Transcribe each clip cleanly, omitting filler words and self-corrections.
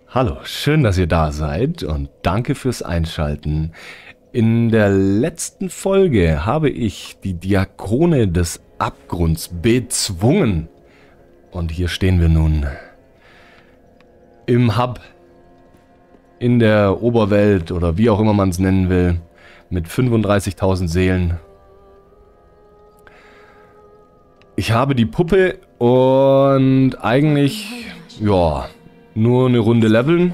Hallo, schön, dass ihr da seid und danke fürs Einschalten. In der letzten Folge habe ich die Diakone des Abgrunds bezwungen. Und hier stehen wir nun im Hub, in der Oberwelt oder wie auch immer man es nennen will, mit 35.000 Seelen. Ich habe die Puppe und eigentlich, ja, nur eine Runde leveln.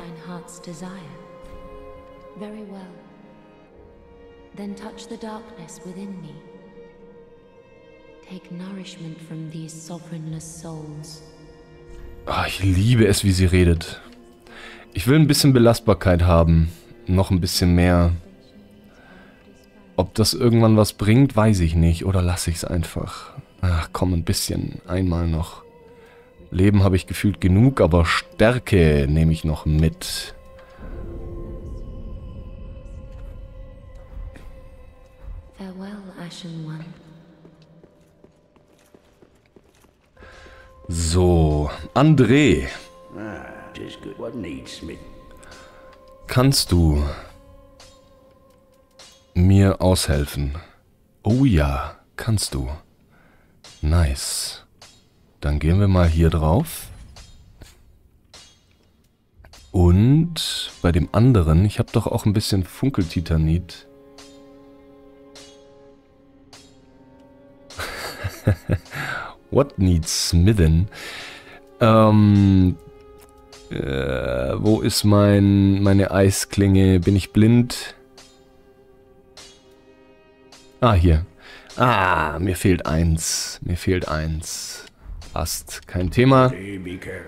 Very well. Then touch the darkness within me. Take nourishment from these sovereignless souls. Ah, ich liebe es, wie sie redet. Ich will ein bisschen Belastbarkeit haben. Noch ein bisschen mehr. Ob das irgendwann was bringt, weiß ich nicht. Oder lasse ich es einfach. Ach komm, ein bisschen. Einmal noch. Leben habe ich gefühlt genug, aber Stärke nehme ich noch mit. Farewell, Ashen One. So, André. Just good. What needs me? Kannst du mir aushelfen? Oh ja, kannst du. Nice. Dann gehen wir mal hier drauf. Und bei dem anderen, ich habe doch auch ein bisschen Funkeltitanit. What needs smithen? Wo ist meine Eisklinge? Bin ich blind? Ah, hier. Ah, mir fehlt eins. Mir fehlt eins. Passt. Kein Thema. Hey, be careful.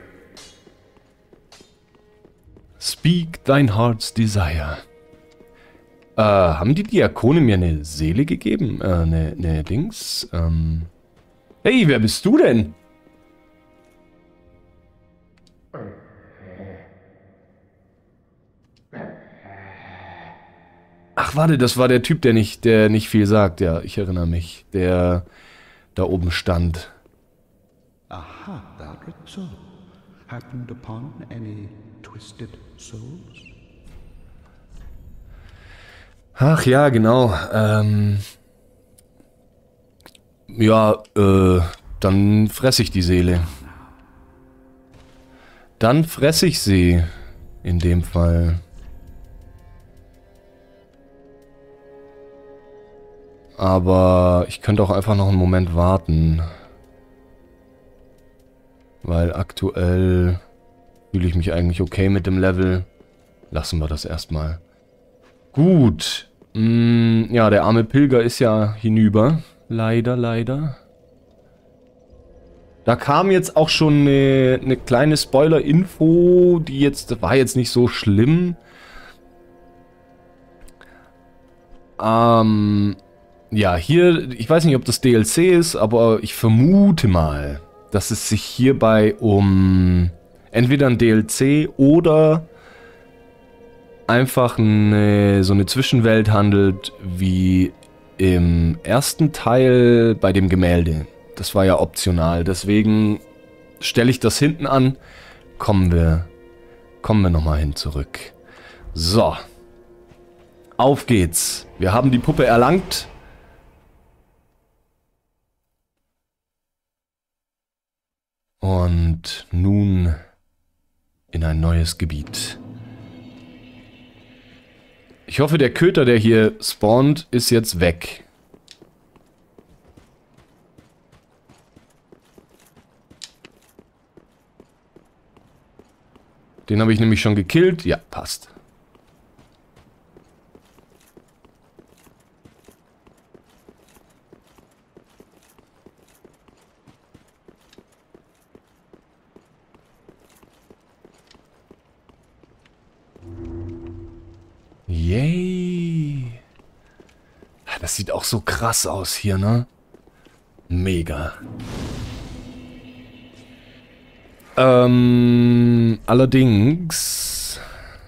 Speak thine heart's desire. Haben die Diakone mir eine Seele gegeben? Ne Dings? Hey, wer bist du denn? Ach, warte, das war der Typ, der nicht viel sagt. Ja, ich erinnere mich. Der da oben stand. Aha, Baldric. So, happened upon any twisted souls? Ach ja, genau. Ja, dann fresse ich die Seele. Dann fresse ich sie. In dem Fall. Aber ich könnte auch einfach noch einen Moment warten. Weil aktuell fühle ich mich eigentlich okay mit dem Level. Lassen wir das erstmal. Gut. Ja, der arme Pilger ist ja hinüber. Leider, leider. Da kam jetzt auch schon eine kleine Spoiler-Info, das war jetzt nicht so schlimm. Ja, hier, ich weiß nicht, ob das DLC ist, aber ich vermute mal, dass es sich hierbei um entweder ein DLC oder einfach so eine Zwischenwelt handelt, wie im ersten Teil bei dem Gemälde. Das war ja optional, deswegen stelle ich das hinten an. Kommen wir nochmal hin zurück. So. Auf geht's. Wir haben die Puppe erlangt. Und nun in ein neues Gebiet. Ich hoffe, der Köter, der hier spawnt, ist jetzt weg. Den habe ich nämlich schon gekillt. Ja, passt. Yay. Das sieht auch so krass aus hier, ne? Mega. Allerdings...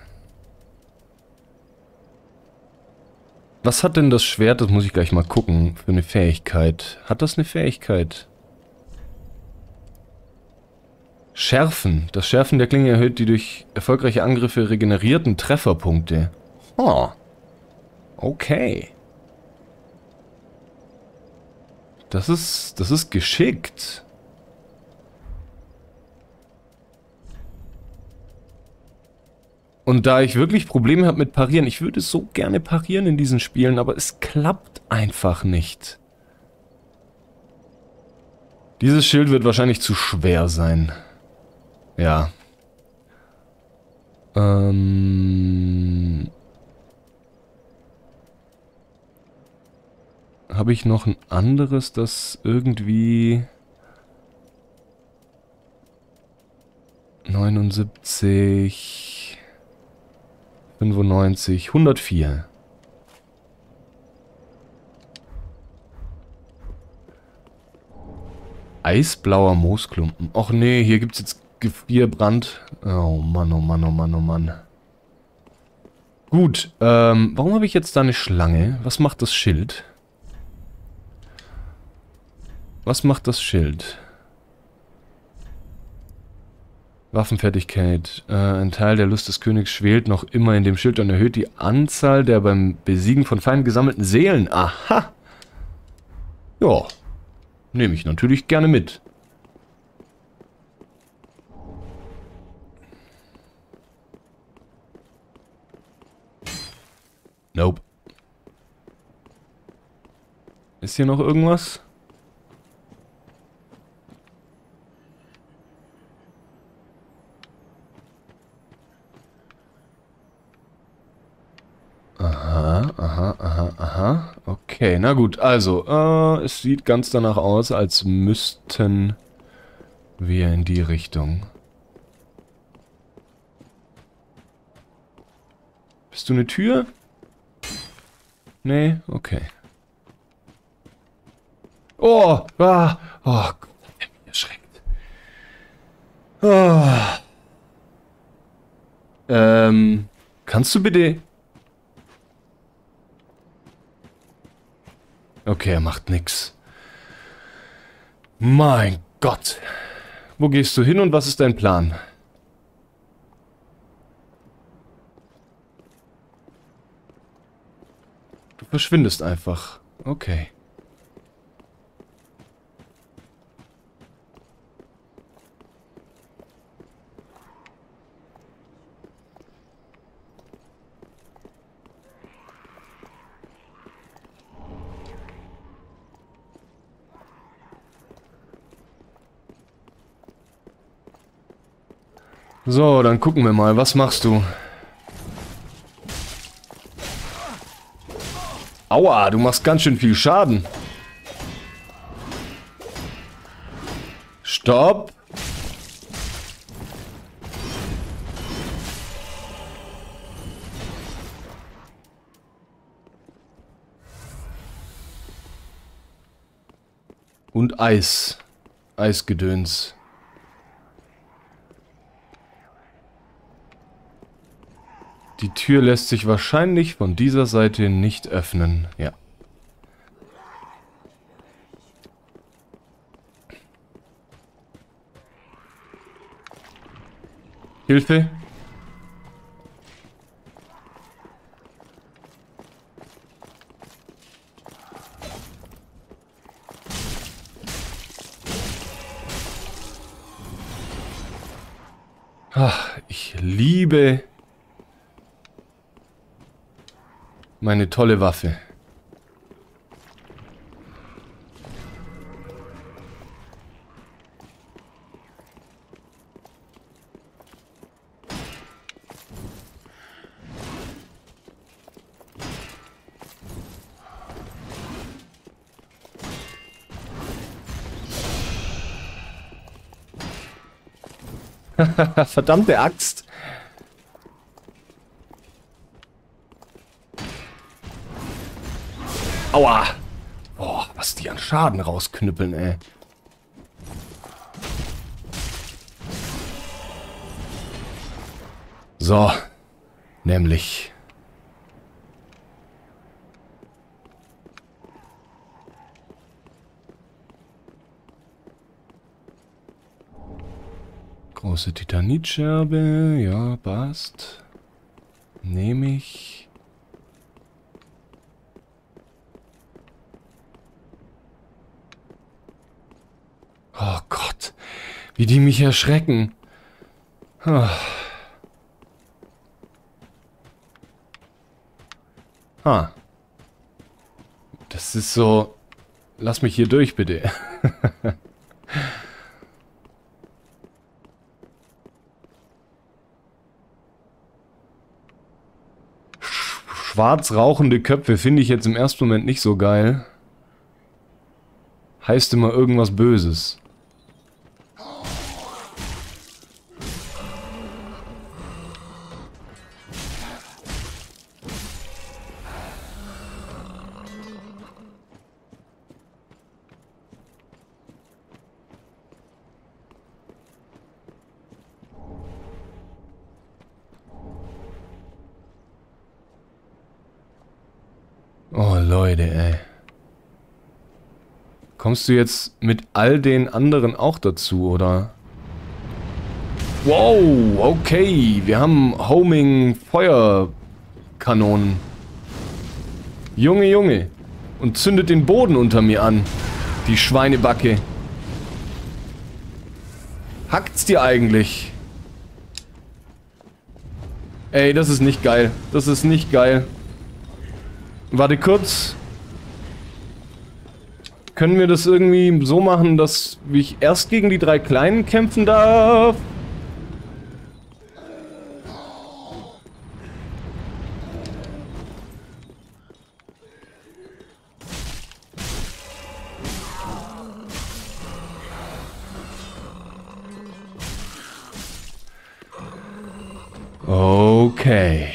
Was hat denn das Schwert? Das muss ich gleich mal gucken. Für eine Fähigkeit. Hat das eine Fähigkeit? Schärfen. Das Schärfen der Klinge erhöht die durch erfolgreiche Angriffe regenerierten Trefferpunkte. Oh. Okay. Das ist geschickt. Und da ich wirklich Probleme habe mit Parieren, ich würde so gerne parieren in diesen Spielen, aber es klappt einfach nicht. Dieses Schild wird wahrscheinlich zu schwer sein. Ja. Habe ich noch ein anderes, das irgendwie 79, 95, 104. Eisblauer Moosklumpen. Och nee, hier gibt's jetzt Gefrierbrand. Oh Mann, oh Mann, oh Mann, oh Mann. Gut, warum habe ich jetzt da eine Schlange? Was macht das Schild? Was macht das Schild? Waffenfertigkeit. Ein Teil der Lust des Königs schwelt noch immer in dem Schild und erhöht die Anzahl der beim Besiegen von Feinden gesammelten Seelen. Aha! Ja, nehme ich natürlich gerne mit. Nope. Ist hier noch irgendwas? Aha. Okay, na gut. Also, es sieht ganz danach aus, als müssten wir in die Richtung. Bist du eine Tür? Nee? Okay. Oh! Ah! Oh Gott, hat er mich erschreckt. Kannst du bitte... Okay, er macht nix. Mein Gott. Wo gehst du hin und was ist dein Plan? Du verschwindest einfach. Okay. So, dann gucken wir mal. Was machst du? Aua, du machst ganz schön viel Schaden. Stopp. Und Eis. Eisgedöns. Die Tür lässt sich wahrscheinlich von dieser Seite nicht öffnen. Ja. Hilfe! Ach, ich liebe meine tolle Waffe. Verdammte Axt. Aua. Boah, was die an Schaden rausknüppeln, ey. So. Nämlich. Große Titanitscherbe. Ja, passt. Nehme ich. Oh Gott. Wie die mich erschrecken. Ah. Ah. Das ist so... Lass mich hier durch, bitte. Schwarz rauchende Köpfe finde ich jetzt im ersten Moment nicht so geil. Heißt immer irgendwas Böses. Oh, Leute, ey. Kommst du jetzt mit all den anderen auch dazu, oder? Wow, okay. Wir haben Homing Feuerkanonen. Junge, Junge. Und zündet den Boden unter mir an. Die Schweinebacke. Hackt's dir eigentlich? Ey, das ist nicht geil. Das ist nicht geil. Warte kurz. Können wir das irgendwie so machen, dass ich erst gegen die 3 Kleinen kämpfen darf? Okay.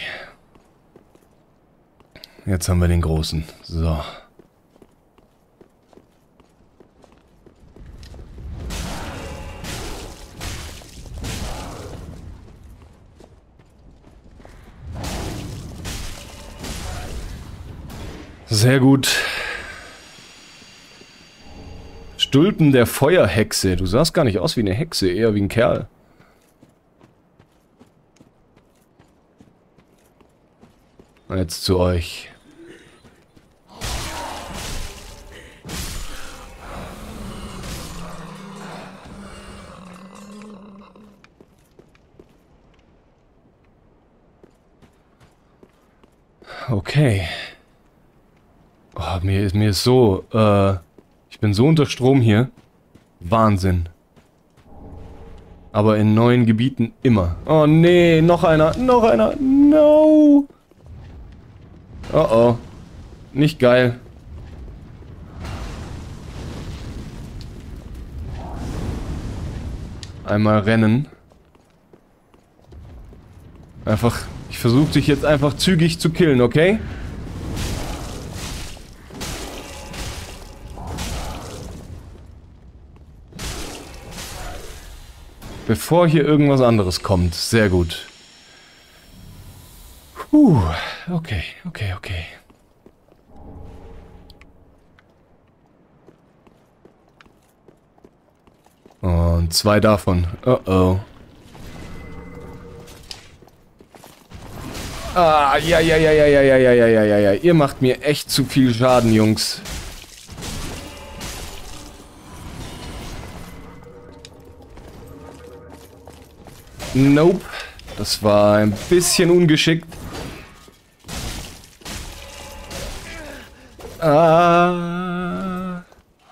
Jetzt haben wir den Großen. So. Sehr gut. Stulpen der Feuerhexe. Du sahst gar nicht aus wie eine Hexe, eher wie ein Kerl. Jetzt zu euch. Okay. Oh, mir ist so, ich bin so unter Strom hier. Wahnsinn. Aber in neuen Gebieten immer. Oh nee, noch einer, noch einer. No. Oh oh. Nicht geil. Einmal rennen. Einfach, ich versuche dich jetzt einfach zügig zu killen, okay? Bevor hier irgendwas anderes kommt. Sehr gut. Okay, okay, okay. Und 2 davon. Oh oh. Ah, ja. Ihr macht mir echt zu viel Schaden, Jungs. Nope. Das war ein bisschen ungeschickt. Ah.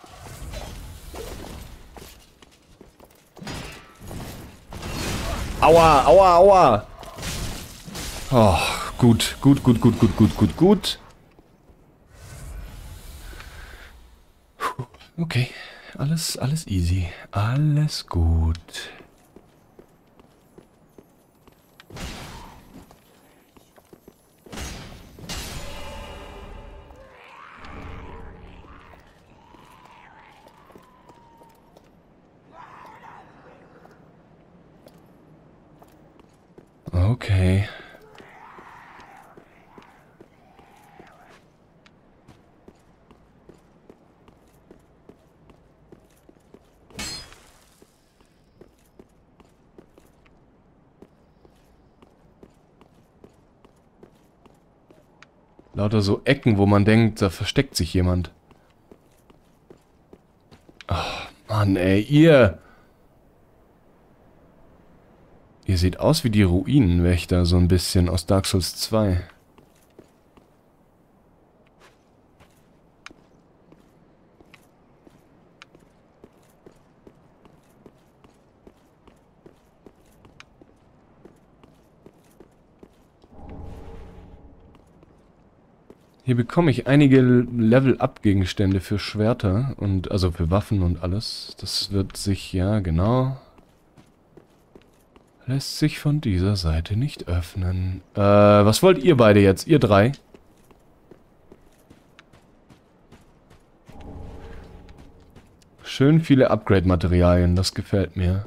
Aua, aua, aua. Oh, gut. Okay, alles easy. Alles gut. Okay. Lauter so Ecken, wo man denkt, da versteckt sich jemand. Ach, Mann, ey, ihr seht aus wie die Ruinenwächter, so ein bisschen aus Dark Souls 2. Hier bekomme ich einige Level-Up-Gegenstände für Schwerter und also für Waffen und alles. Das wird sich, ja genau, lässt sich von dieser Seite nicht öffnen. Was wollt ihr beide jetzt? Ihr drei? Schön viele Upgrade-Materialien, das gefällt mir.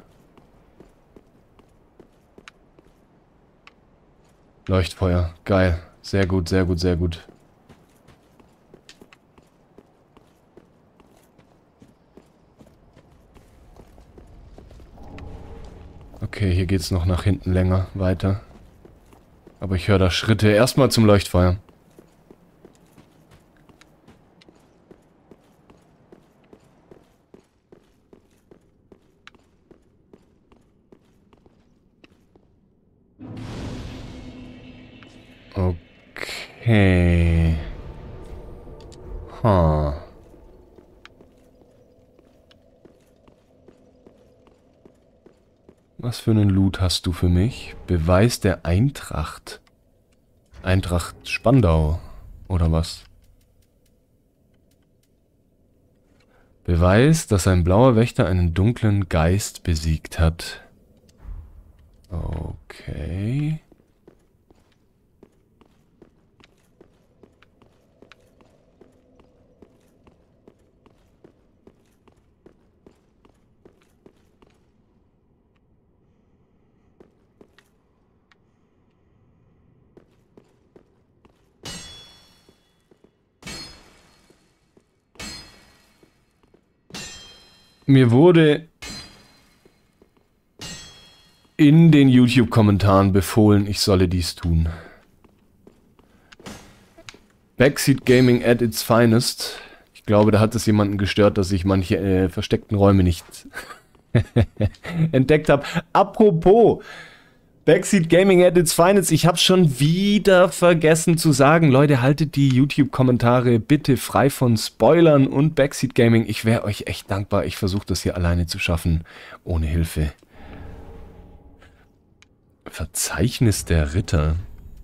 Leuchtfeuer, geil. Sehr gut, sehr gut, sehr gut. Okay, hier geht's noch nach hinten länger weiter. Aber ich höre da Schritte. Erstmal zum Leuchtfeuer. Okay. Was für einen Loot hast du für mich? Beweis der Eintracht. Eintracht Spandau. Oder was? Beweis, dass ein blauer Wächter einen dunklen Geist besiegt hat. Okay. Mir wurde in den YouTube-Kommentaren befohlen, ich solle dies tun. Backseat Gaming at its finest. Ich glaube, da hat es jemanden gestört, dass ich manche versteckten Räume nicht entdeckt habe. Apropos Backseat Gaming at its finest. Ich habe schon wieder vergessen zu sagen, Leute, haltet die YouTube-Kommentare bitte frei von Spoilern und Backseat Gaming. Ich wäre euch echt dankbar. Ich versuche das hier alleine zu schaffen, ohne Hilfe. Verzeichnis der Ritter.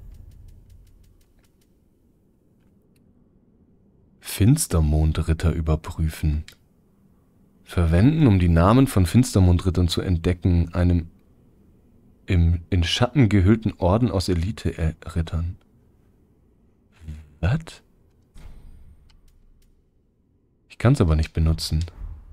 Finstermondritter überprüfen. Verwenden, um die Namen von Finstermondrittern zu entdecken, einem in Schatten gehüllten Orden aus Elite-Rittern. Was? Ich kann es aber nicht benutzen.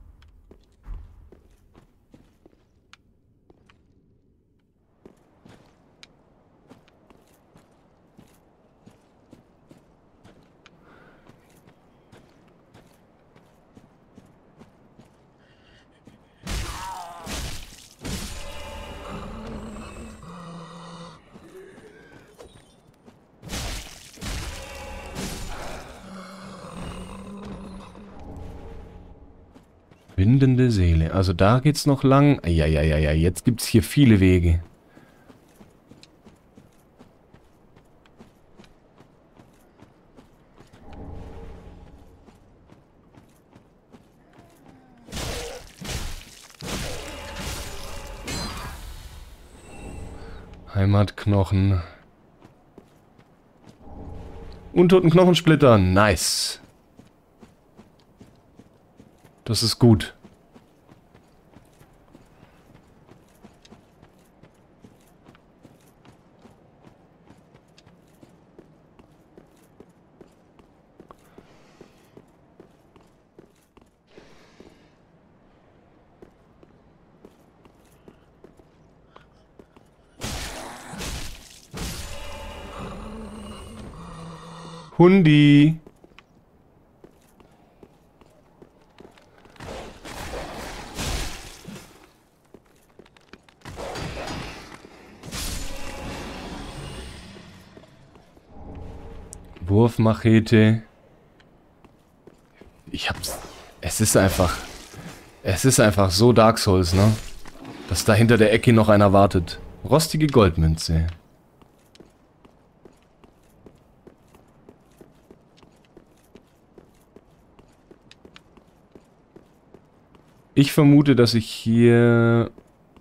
Windende Seele. Also da geht's noch lang. Ja, jetzt gibt's hier viele Wege. Heimatknochen. Untoten Knochensplitter. Nice. Das ist gut. Hundi. Wurfmachete. Ich hab's... Es ist einfach so Dark Souls, ne? Dass da hinter der Ecke noch einer wartet. Rostige Goldmünze. Ich vermute, dass ich hier...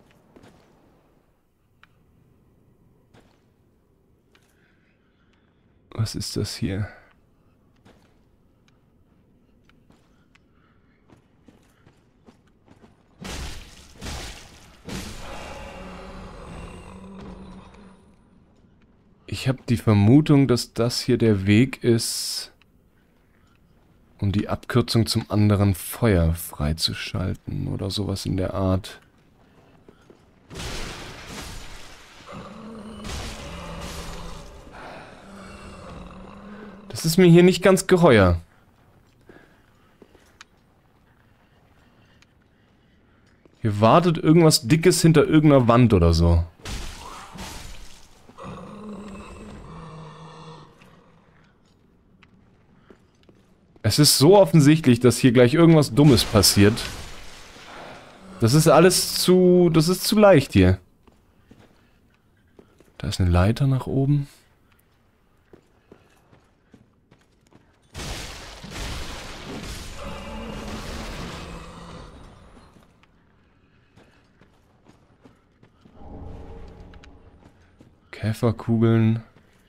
Was ist das hier? Ich habe die Vermutung, dass das hier der Weg ist, um die Abkürzung zum anderen Feuer freizuschalten oder sowas in der Art. Das ist mir hier nicht ganz geheuer. Hier wartet irgendwas Dickes hinter irgendeiner Wand oder so. Es ist so offensichtlich, dass hier gleich irgendwas Dummes passiert. Das ist alles zu... Das ist zu leicht hier. Da ist eine Leiter nach oben. Käferkugeln.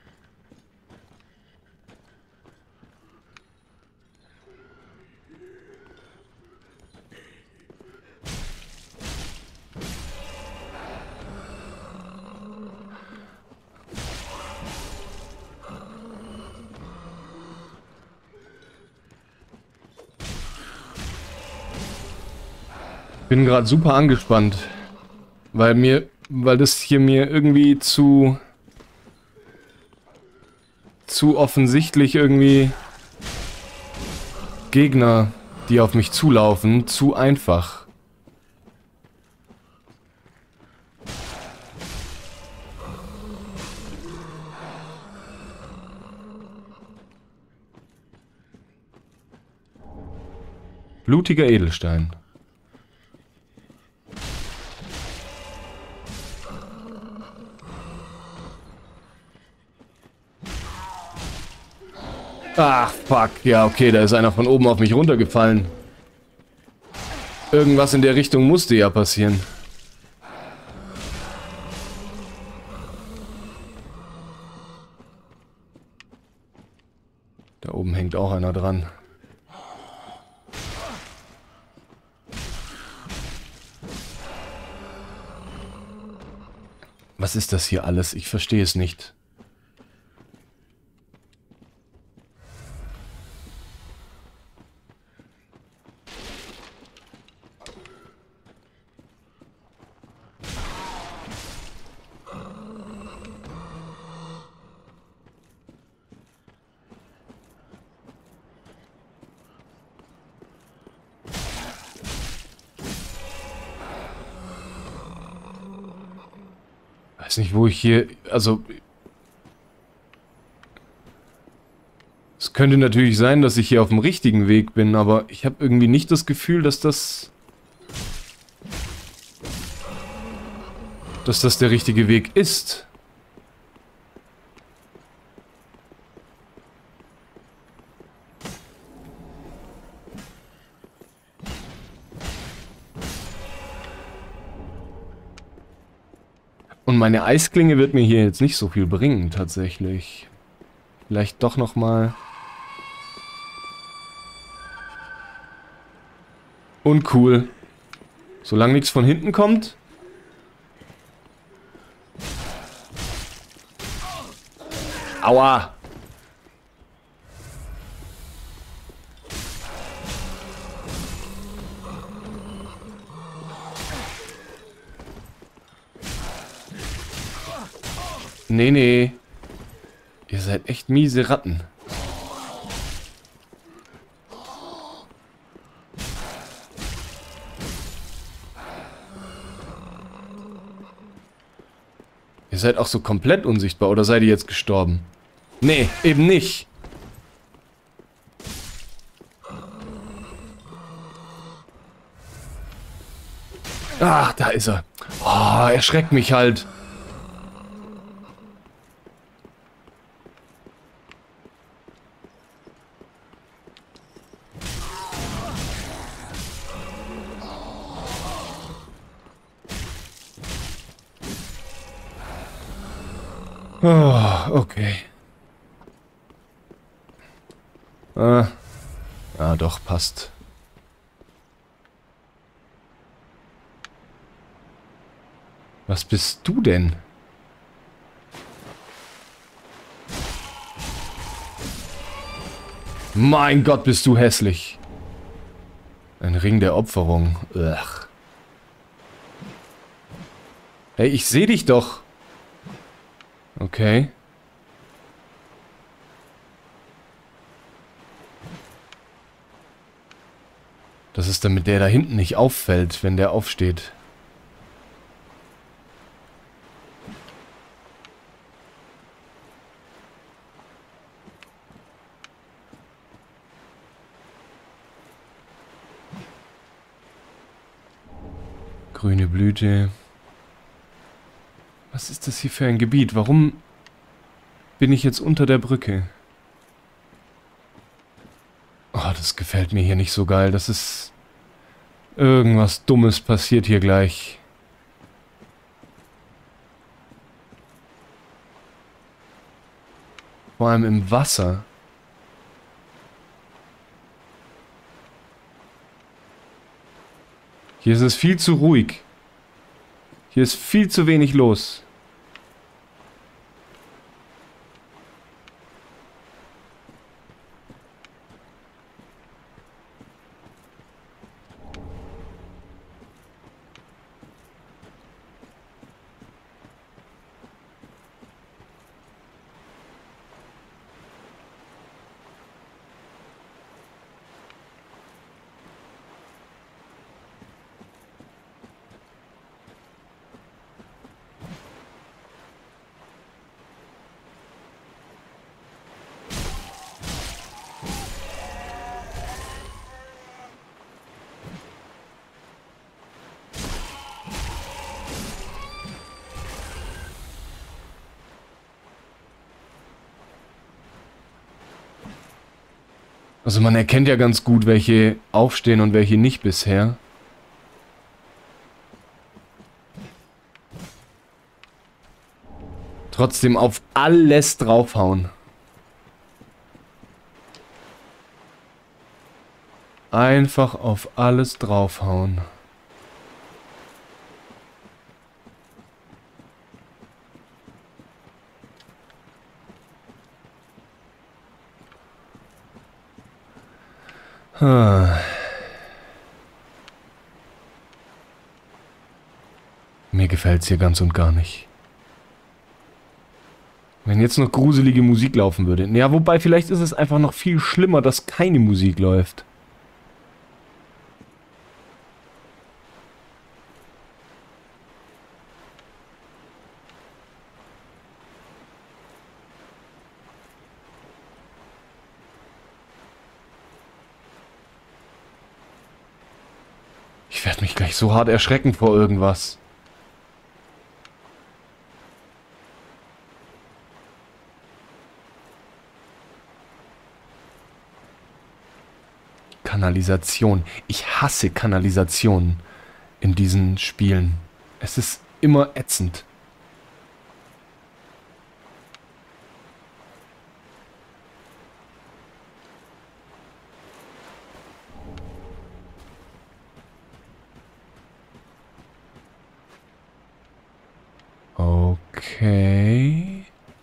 Bin gerade super angespannt, weil das hier mir irgendwie zu offensichtlich irgendwie Gegner, die auf mich zulaufen, zu einfach. Blutiger Edelstein. Ach, fuck. Ja, okay, da ist einer von oben auf mich runtergefallen. Irgendwas in der Richtung musste ja passieren. Da oben hängt auch einer dran. Was ist das hier alles? Ich verstehe es nicht. Ich weiß nicht, wo ich hier... Also... Es könnte natürlich sein, dass ich hier auf dem richtigen Weg bin, aber ich habe irgendwie nicht das Gefühl, dass das der richtige Weg ist. Und meine Eisklinge wird mir hier jetzt nicht so viel bringen, tatsächlich. Vielleicht doch nochmal. Uncool. Solange nichts von hinten kommt. Aua! Nee, nee. Ihr seid echt miese Ratten. Ihr seid auch so komplett unsichtbar, oder seid ihr jetzt gestorben? Nee, eben nicht. Ach, da ist er. Oh, er schreckt mich halt. Oh, okay. Ja, doch, passt. Was bist du denn? Mein Gott, bist du hässlich. Ein Ring der Opferung. Ugh. Hey, ich sehe dich doch. Okay. Das ist damit der da hinten nicht auffällt, wenn der aufsteht. Grüne Blüte. Was ist das hier für ein Gebiet? Warum bin ich jetzt unter der Brücke? Oh, das gefällt mir hier nicht so geil. Das ist... Irgendwas Dummes passiert hier gleich. Vor allem im Wasser. Hier ist es viel zu ruhig. Hier ist viel zu wenig los. Also man erkennt ja ganz gut, welche aufstehen und welche nicht bisher. Trotzdem auf alles draufhauen. Einfach auf alles draufhauen. Mir gefällt's hier ganz und gar nicht. Wenn jetzt noch gruselige Musik laufen würde. Ja, wobei vielleicht ist es einfach noch viel schlimmer, dass keine Musik läuft. Ich werde mich gleich so hart erschrecken vor irgendwas. Kanalisation. Ich hasse Kanalisationen in diesen Spielen. Es ist immer ätzend. Okay.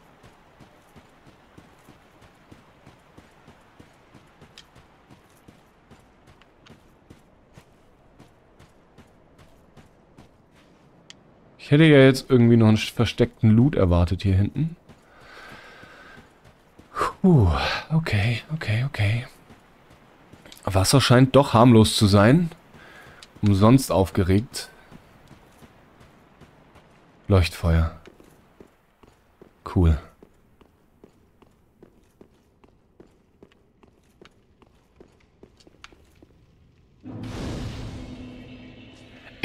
Ich hätte ja jetzt irgendwie noch einen versteckten Loot erwartet hier hinten. Okay. Wasser scheint doch harmlos zu sein. Umsonst aufgeregt. Leuchtfeuer. Cool.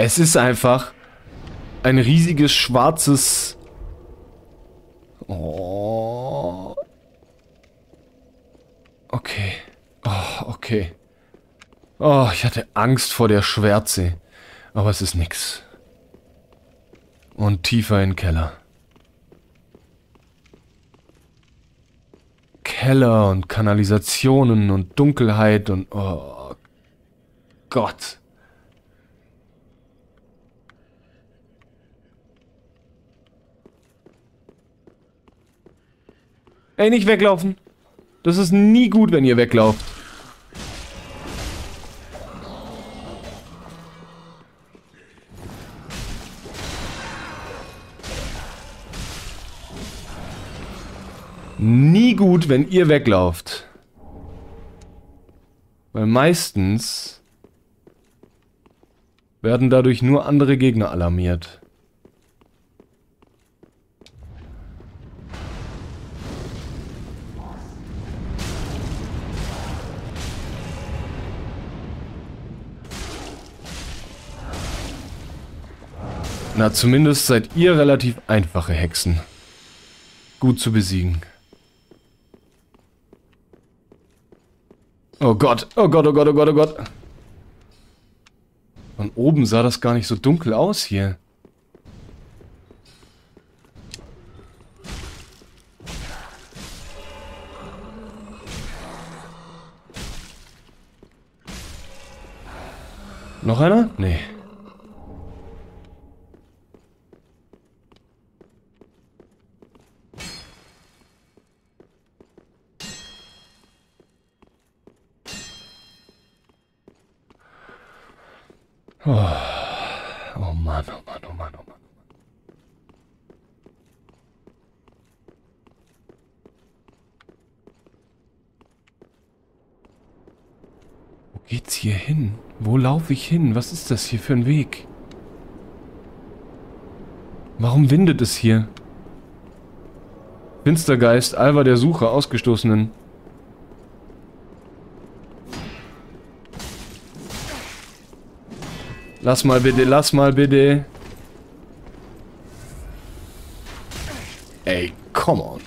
Es ist einfach ein riesiges schwarzes... Oh. Okay. Oh, okay. Oh, ich hatte Angst vor der Schwärze. Aber es ist nix. Und tiefer in den Keller. Keller und Kanalisationen und Dunkelheit und... Oh Gott. Ey, nicht weglaufen. Das ist nie gut, wenn ihr weglauft. Nie gut, wenn ihr weglauft. Weil meistens werden dadurch nur andere Gegner alarmiert. Na, zumindest seid ihr relativ einfache Hexen. Gut zu besiegen. Oh Gott, oh Gott, oh Gott, oh Gott, oh Gott. Von oben sah das gar nicht so dunkel aus hier. Noch einer? Nee. Oh, oh Mann, oh Mann, oh Mann, oh Mann. Wo geht's hier hin? Wo laufe ich hin? Was ist das hier für ein Weg? Warum windet es hier? Finstergeist, Alva der Sucher, Ausgestoßenen. Lass mal bitte, lass mal bitte. Ey, come on.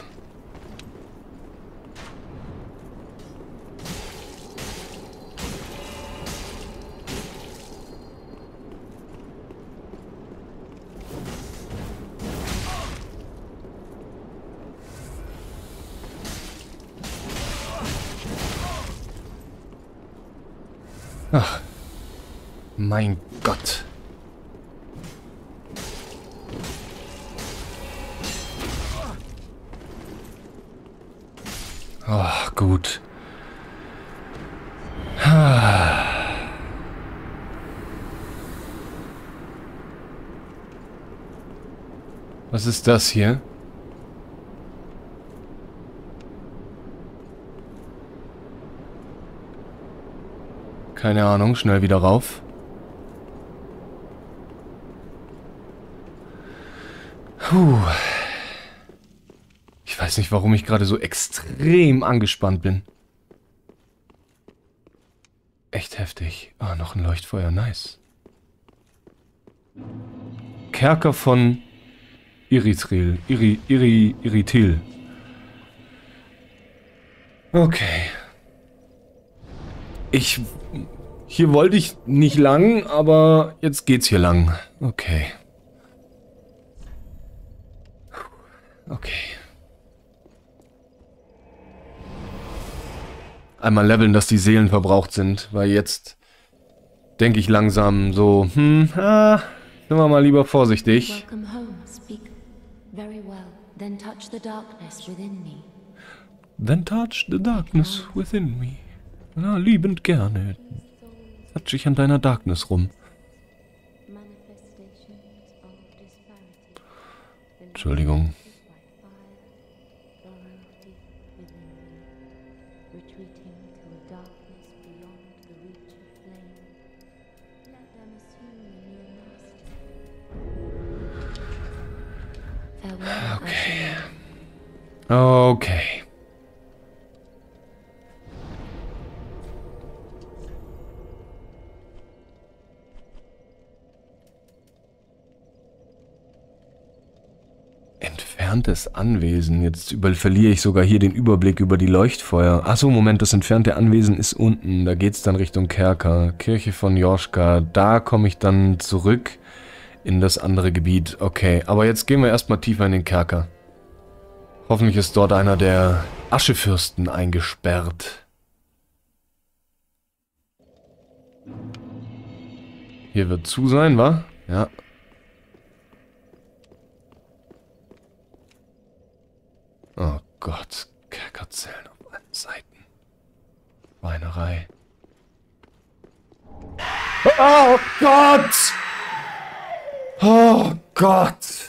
Ach, mein Gott. Ach, gut. Was ist das hier? Keine Ahnung, schnell wieder rauf. Puh. Ich weiß nicht, warum ich gerade so extrem angespannt bin. Echt heftig. Ah, noch ein Leuchtfeuer, nice. Kerker von Irithril. Irithil. Okay. Hier wollte ich nicht lang, aber jetzt geht's hier lang. Okay. Okay. Einmal leveln, dass die Seelen verbraucht sind, weil jetzt denke ich langsam so, sind wir mal lieber vorsichtig. Welcome home, speak. Very well. Then touch the darkness within me. Then touch the darkness within me. Na, liebend gerne. Touch ich an deiner Darkness rum. Entschuldigung. Okay. Okay. entferntes Anwesen. Jetzt verliere ich sogar hier den Überblick über die Leuchtfeuer. Achso, Moment, das entfernte Anwesen ist unten. Da geht's dann Richtung Kerker. Kirche von Joschka. Da komme ich dann zurück in das andere Gebiet. Okay, aber jetzt gehen wir erstmal tiefer in den Kerker. Hoffentlich ist dort einer der Aschefürsten eingesperrt. Hier wird zu sein, wa? Ja. Oh Gott, Kerkerzellen auf allen Seiten. Weinerei. Oh Gott! Oh Gott!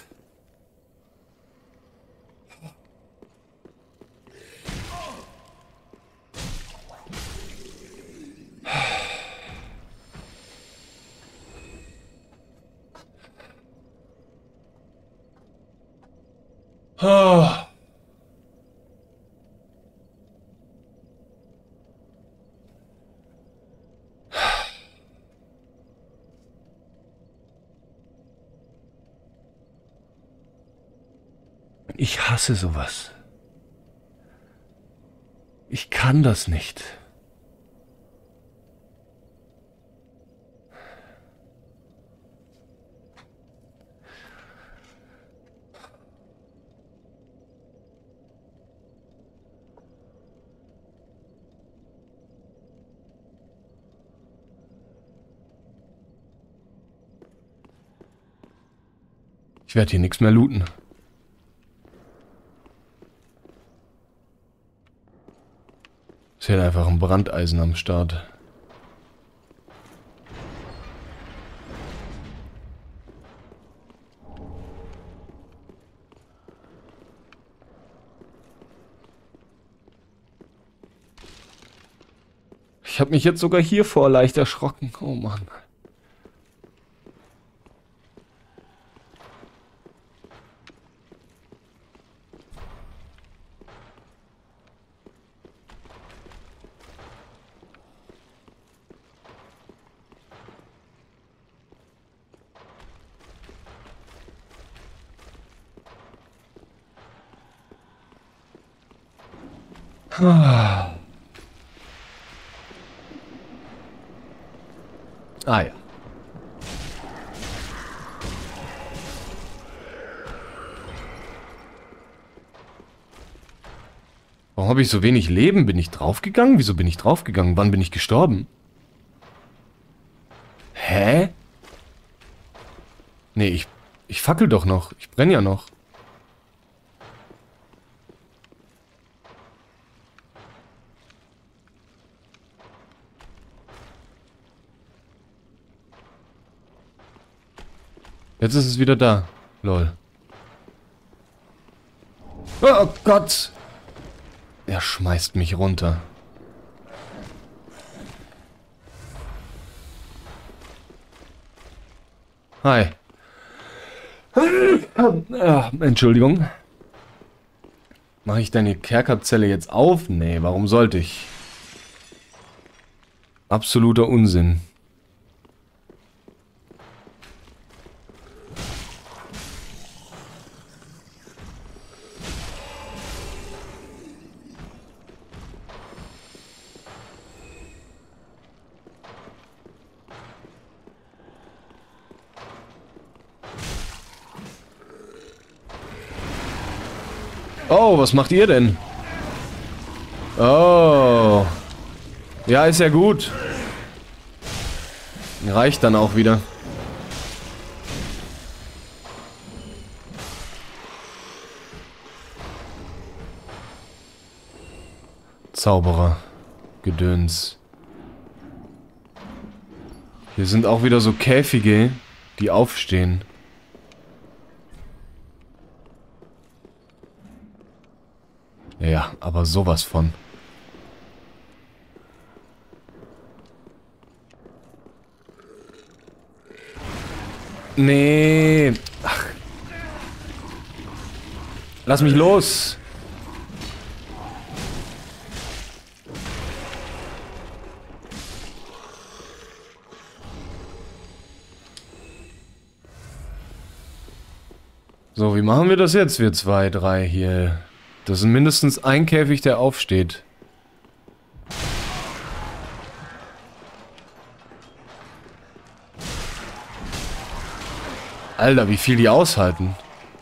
Oh. Ich hasse sowas. Ich kann das nicht. Ich werde hier nichts mehr looten. Ist hier einfach ein Brandeisen am Start. Ich habe mich jetzt sogar hiervor leicht erschrocken. Oh Mann. Ah ja. Warum habe ich so wenig Leben? Bin ich draufgegangen? Wieso bin ich draufgegangen? Wann bin ich gestorben? Hä? Nee, ich fackel doch noch. Ich brenne ja noch. Jetzt ist es wieder da. Lol. Oh Gott! Er schmeißt mich runter. Hi. Entschuldigung. Mache ich deine Kerkerzelle jetzt auf? Nee, warum sollte ich? Absoluter Unsinn. Oh, was macht ihr denn? Oh. Ja, ist ja gut. Reicht dann auch wieder. Zauberer. Gedöns. Hier sind auch wieder so Käfige, die aufstehen. Ja, aber sowas von. Nee. Ach. Lass mich los. So, So, wie machen wir das jetzt, wir 2, 3 hier? Das sind mindestens ein Käfig, der aufsteht. Alter, wie viel die aushalten.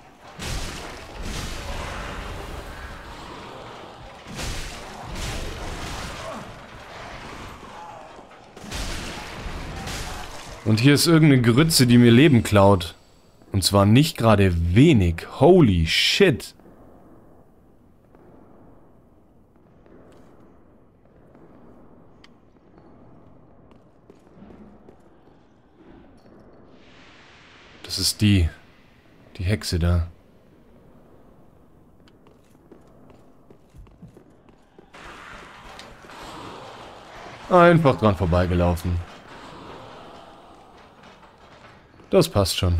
Und hier ist irgendeine Grütze, die mir Leben klaut. Und zwar nicht gerade wenig. Holy shit. Das ist die Hexe da. Einfach dran vorbeigelaufen. Das passt schon.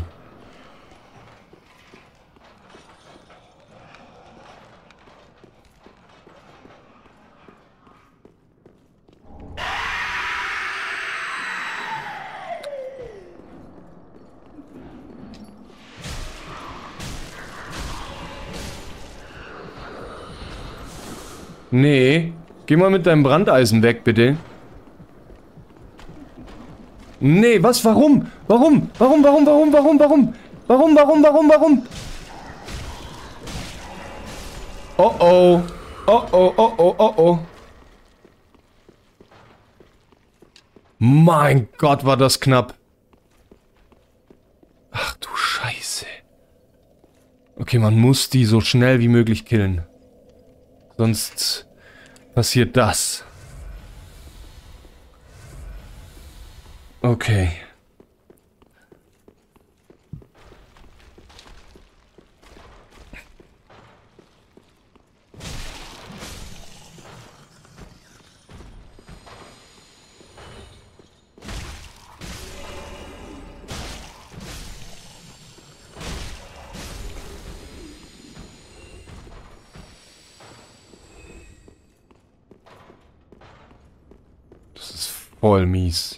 Nee, geh mal mit deinem Brandeisen weg, bitte. Nee, was? Warum? Warum? Warum? Oh oh. Oh oh, oh oh, oh oh. Mein Gott, war das knapp. Ach du Scheiße. Okay, man muss die so schnell wie möglich killen. Sonst passiert das. Okay. Das ist voll mies.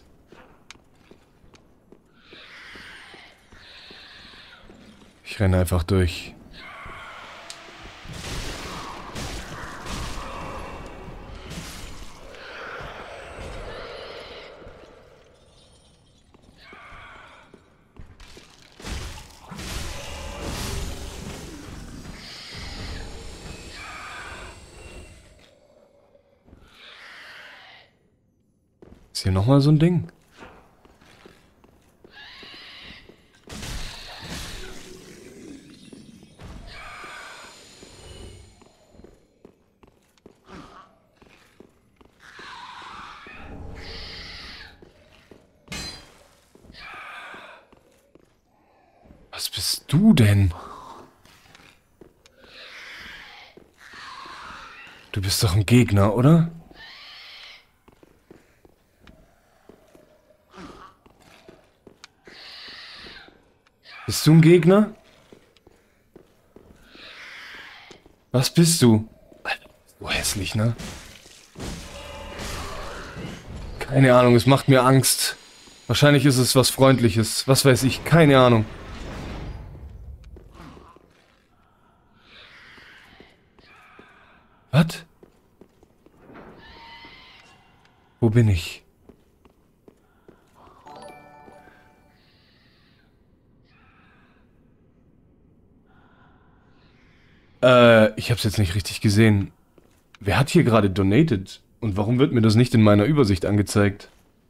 Ich renne einfach durch. Ist hier nochmal so ein Ding? Was bist du denn? Du bist doch ein Gegner, oder? Bist du ein Gegner? Was bist du? Alter, so hässlich, ne? Keine Ahnung, es macht mir Angst. Wahrscheinlich ist es was Freundliches. Was weiß ich, keine Ahnung. Was? Wo bin ich? Ich hab's jetzt nicht richtig gesehen. Wer hat hier gerade donated? Und warum wird mir das nicht in meiner Übersicht angezeigt?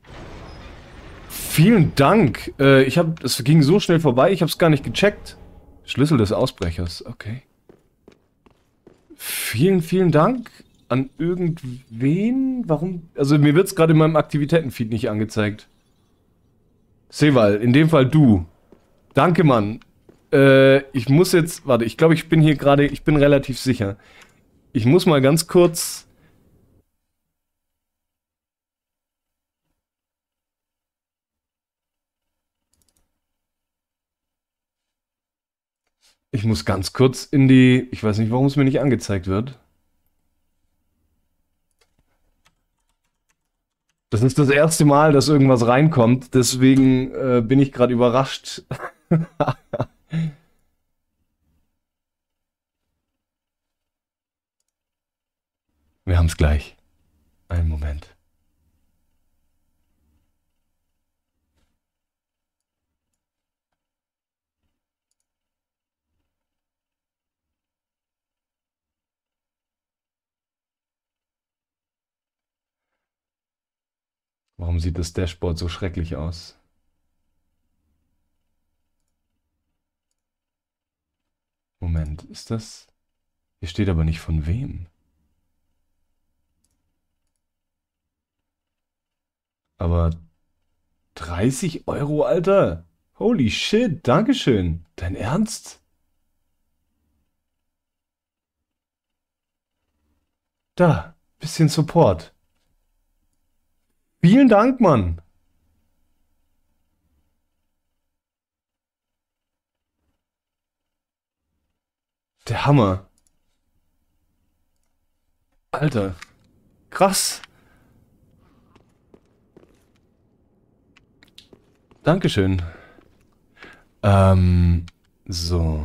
Vielen Dank. Es ging so schnell vorbei, ich hab's gar nicht gecheckt. Schlüssel des Ausbrechers, okay. Vielen, vielen Dank an irgendwen. Warum? Also mir wird's gerade in meinem Aktivitätenfeed nicht angezeigt. Seval, in dem Fall du. Danke, Mann. Ich muss jetzt, warte, ich glaube, ich bin hier gerade, ich bin relativ sicher. Ich muss mal ganz kurz... Ich muss ganz kurz in die... Ich weiß nicht, warum es mir nicht angezeigt wird. Das ist das erste Mal, dass irgendwas reinkommt, deswegen bin ich gerade überrascht. Wir haben's gleich. Einen Moment. Warum sieht das Dashboard so schrecklich aus? Moment, ist das... Hier steht aber nicht von wem. Aber 30 €, Alter? Holy shit, Dankeschön. Dein Ernst? Da, bisschen Support. Vielen Dank, Mann. Der Hammer. Alter. Krass. Dankeschön. So.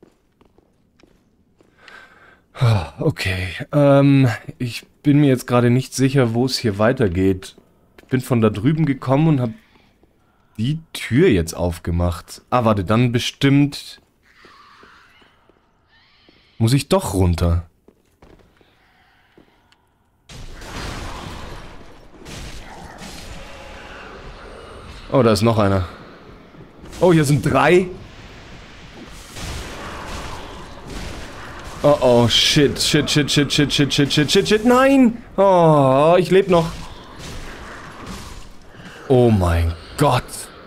Okay. Ich bin mir jetzt gerade nicht sicher, wo es hier weitergeht. Ich bin von da drüben gekommen und habe die Tür jetzt aufgemacht. Ah, warte, dann bestimmt... Muss ich doch runter? Oh, da ist noch einer. Oh, hier sind 3. Oh, oh, shit, shit, shit, shit, shit, shit, shit, shit, shit, shit, nein! Oh, ich lebe noch. Oh mein Gott.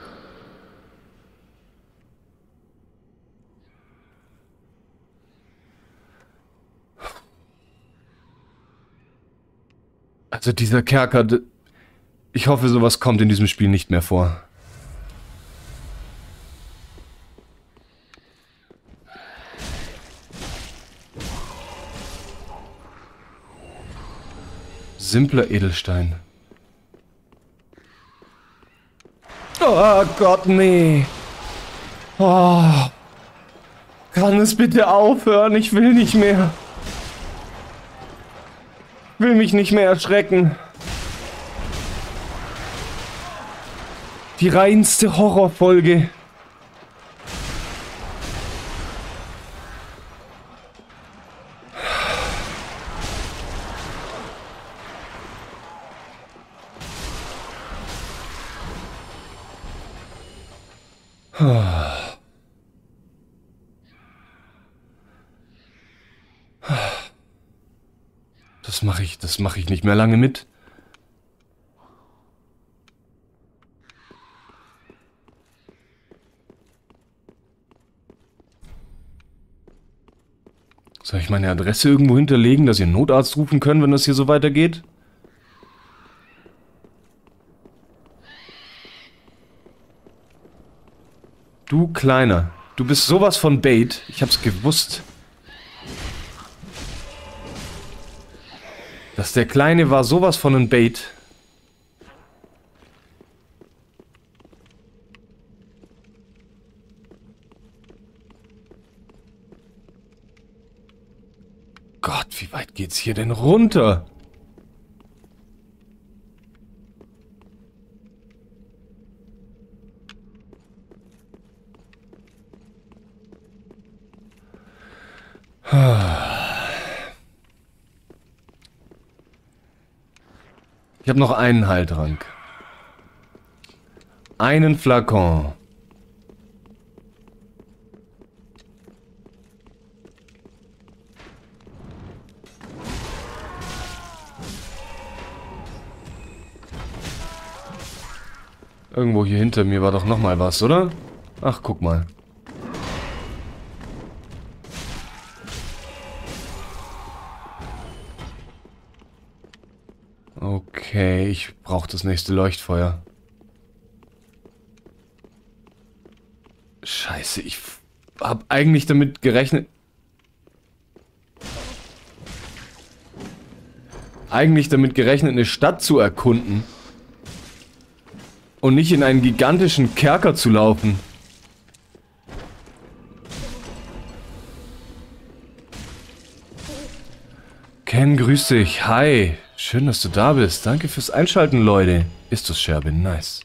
Also dieser Kerker... Ich hoffe, sowas kommt in diesem Spiel nicht mehr vor. Simpler Edelstein. Oh Gott, nee. Oh. Kann es bitte aufhören? Ich will nicht mehr. Ich will mich nicht mehr erschrecken. Die reinste Horrorfolge. Das mache ich nicht mehr lange mit. Soll ich meine Adresse irgendwo hinterlegen, dass ihr einen Notarzt rufen könnt, wenn das hier so weitergeht? Du Kleiner, du bist sowas von Bait. Ich hab's gewusst. Dass der Kleine war sowas von ein Bait. Gott, wie weit geht's hier denn runter? Ich habe noch einen Heiltrank. Einen Flakon. Irgendwo hier hinter mir war doch noch mal was, oder? Ach, guck mal. Okay, ich brauche das nächste Leuchtfeuer. Scheiße, ich habe eigentlich damit gerechnet... eine Stadt zu erkunden. Und nicht in einen gigantischen Kerker zu laufen. Ken, grüß dich. Hi. Schön, dass du da bist. Danke fürs Einschalten, Leute. Ist das Scherbe? Nice.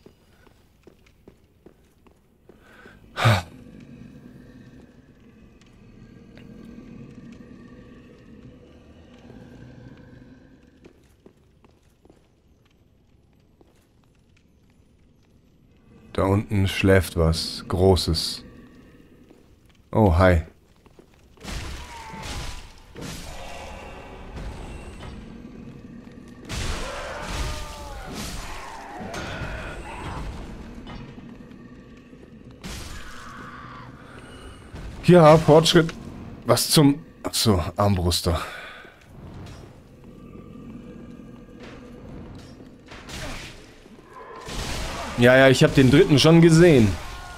Da unten schläft was Großes. Oh, hi. Ja, Fortschritt. Was zum... Achso, Armbruster. Ja, ich habe den dritten schon gesehen.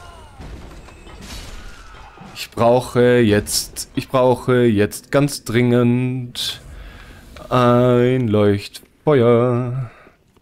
Ich brauche jetzt ganz dringend ein Leuchtfeuer.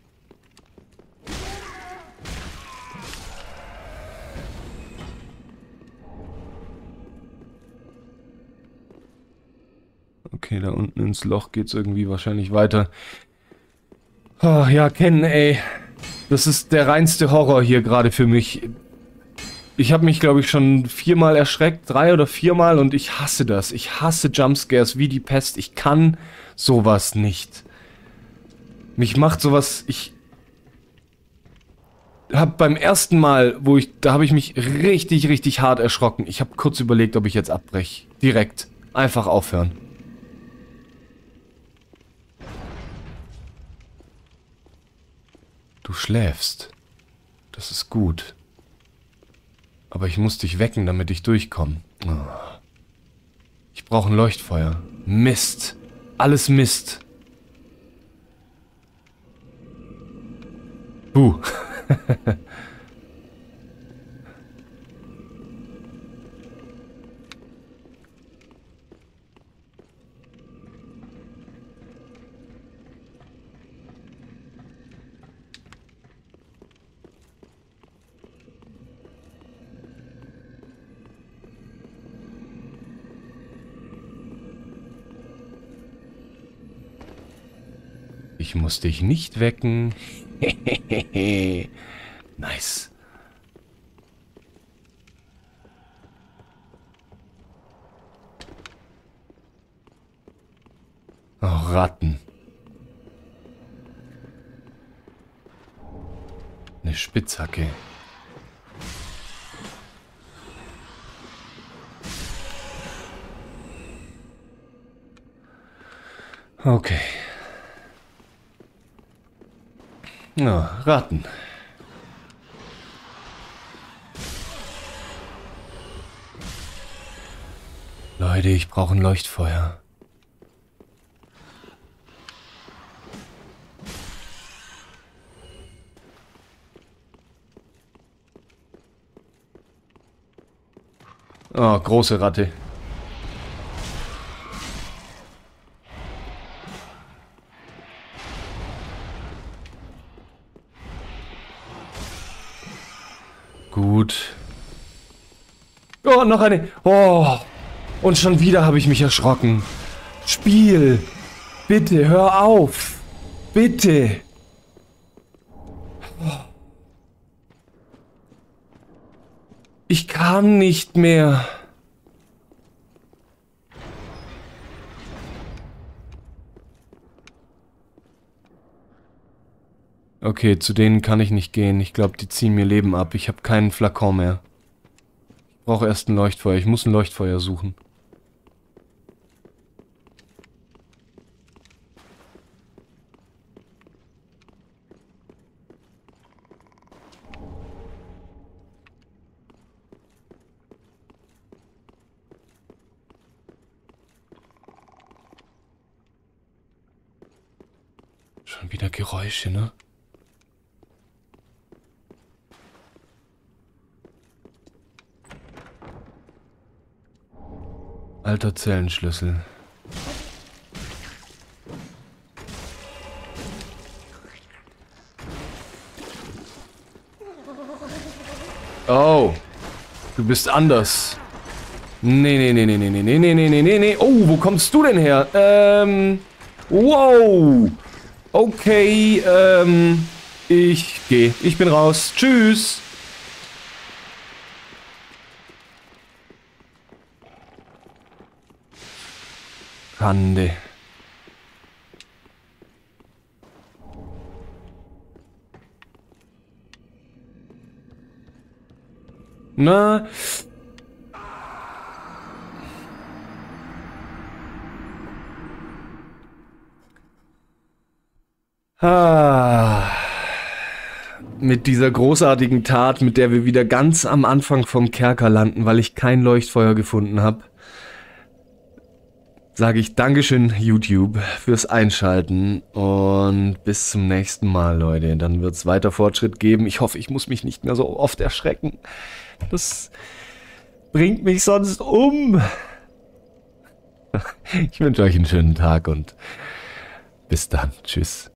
Okay, da unten ins Loch geht's irgendwie wahrscheinlich weiter. Oh, ja, Ken, ey. Das ist der reinste Horror hier gerade für mich. Ich habe mich, glaube ich, schon 4-mal erschreckt, 3 oder 4-mal, und ich hasse das. Ich hasse Jumpscares wie die Pest. Ich kann sowas nicht. Mich macht sowas... Ich habe beim ersten Mal, da habe ich mich richtig, richtig hart erschrocken. Ich habe kurz überlegt, ob ich jetzt abbreche. Direkt. Einfach aufhören. Du schläfst. Das ist gut. Aber ich muss dich wecken, damit ich durchkomme. Oh. Ich brauche ein Leuchtfeuer. Mist. Alles Mist. Ich muss dich nicht wecken. Nice. Oh, Ratten. Eine Spitzhacke. Okay. Ja, Ratten. Leute, ich brauche ein Leuchtfeuer. Oh, große Ratte. Gut. Oh, noch eine. Oh. Und schon wieder habe ich mich erschrocken. Spiel. Bitte, hör auf. Bitte. Ich kann nicht mehr. Okay, zu denen kann ich nicht gehen. Ich glaube, die ziehen mir Leben ab. Ich habe keinen Flakon mehr. Ich brauche erst ein Leuchtfeuer. Ich muss ein Leuchtfeuer suchen. Schon wieder Geräusche, ne? Alter Zellenschlüssel. Oh. Du bist anders. Nee. Oh, wo kommst du denn her? Wow! Okay, ich gehe. Ich bin raus. Tschüss! Rande. Na? Mit dieser großartigen Tat, mit der wir wieder ganz am Anfang vom Kerker landen, weil ich kein Leuchtfeuer gefunden habe, sage ich Dankeschön, YouTube, fürs Einschalten und bis zum nächsten Mal, Leute. Dann wird es weiter Fortschritt geben. Ich hoffe, ich muss mich nicht mehr so oft erschrecken. Das bringt mich sonst um. Ich wünsche euch einen schönen Tag und bis dann. Tschüss.